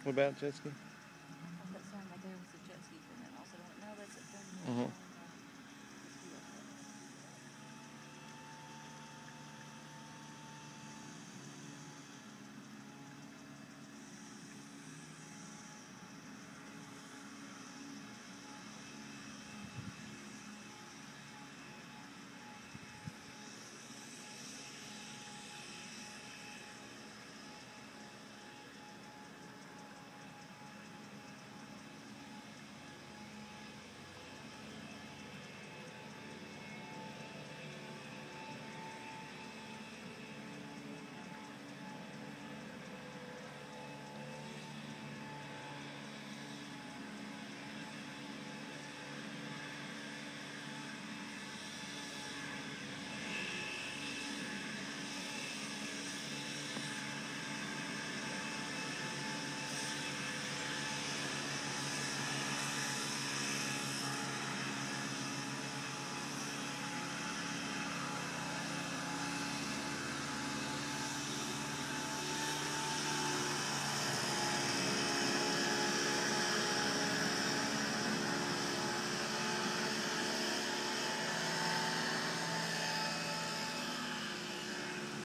What about jet ski? I thought that sounded like there was a jet ski for a minute. I said, no, that's at 30 minutes. Uh-huh.